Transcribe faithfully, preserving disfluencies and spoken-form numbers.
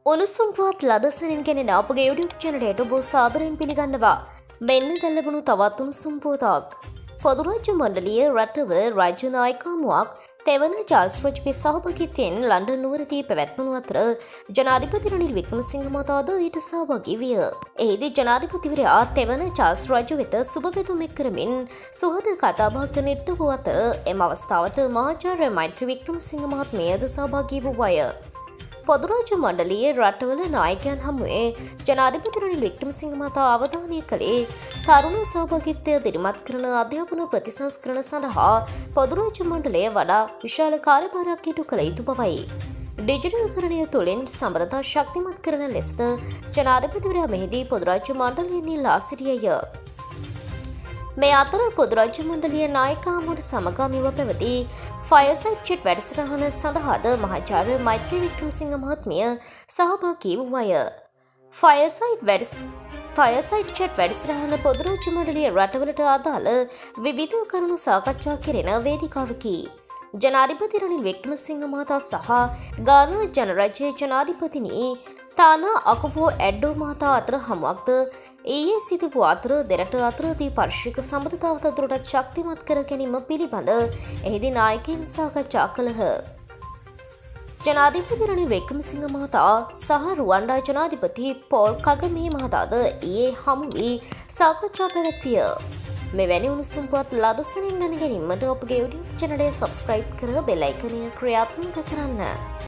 උණුසුම් පුවත් ලදසනින් ගෙනෙන අපගේ YouTube channelයට ඔබ සාදරයෙන් පිළිගන්නවා. මෙන්න දැන් ලැබුණු තවත් උණුසුම් පුවතක්. පොදු රාජ්‍ය මණ්ඩලීය රටවල රාජ්‍ය නායකමුවක් තෙවන චාල්ස් රජ්ගේ සහභාගීත්වයෙන් ලන්ඩන් නුවරදී පැවැත්වුණු අතර ජනාධිපති රනිල් වික්‍රමසිංහ මහතාද ඊට සහභාගී විය. එහිදී ජනාධිපතිවරයා තෙවන චාල්ස් රජු වෙත සුබ පැතුම් එක් කරමින් සුහද කතාබහක නිරත වූ අතර එම අවස්ථාවට මහාචාර්ය මෛත්‍රී වික්‍රමසිංහ මහත්මියද සහභාගී වූවාය. පොදු රාජ්‍ය මණ්ඩලීය රටවල නායකයන් හමුවේ ජනාධිපති රනිල් වික්‍රමසිංහ මහතා අවධානය කළේ තරුණ සහභාගීත්වය දිරිමත් කරන අධ්‍යාපන ප්‍රතිසංස්කරණ සඳහා පොදු රාජ්‍ය මණ්ඩලය වඩා විශාල කාර්යභාරයක් ඉටු කළ යුතු බවයි. ඩිජිටල්කරණය තුළින් සම්බන්ධතා ශක්තිමත් කරන ලෙසද ජනාධිපතිවරයා මෙහිදී පොදු රාජ්‍ය මණ්ඩලයෙන් ඉල්ලා සිටියේය. මේ අතර පොදු රාජ්‍ය මණ්ඩලීය නායක හමුවට සමගාමීව පැවති ෆයර්සයිඩ් චැට් වැඩසටහන සඳහාද මහාචාර්ය මෛත්‍රී වික්‍රමසිංහ මහත්මිය සහභාගී වූවාය. ෆයර්සයිඩ් වැඩස ෆයර්සයිඩ් චැට් වැඩසටහන පොදු රාජ්‍ය මණ්ඩලීය රටවලට අදාළ විවිධ කරුණු සාකච්ඡා කෙරෙන වේදිකාවකි. ජනාධිපති රනිල් වික්‍රමසිංහ මහතා සහ ගානා ජනරජයේ ජනාධිපතිනි තානා අකුෆෝ ඇඩ්ඩෝ මහතා අතර හමුවක්ද ඊයේ සිදු වූ අතර දෙරට අතරදී පාර්ශ්වික සම්බන්ධතාව තවදුරටත් ශක්තිමත් කර ගැනීම පිළිබඳ එහිදී නායකයන් සාකච්ඡා කළහ. ජනාධිපති රනිල් වික්‍රමසිංහ මහතා සහ රුවන්ඩා ජනාධිපති පෝල් කගමේ මහතාද ඊයේ හමු වී සාකච්ඡා පැවැත්විය. මෙවැනි උණුසුම් පුවත් ලදසනින් දැන ගැනීමට ඔබගේ YouTube channel එක subscribe කර බෙල් අයිකනය ක්‍රියාත්මක කරන්න.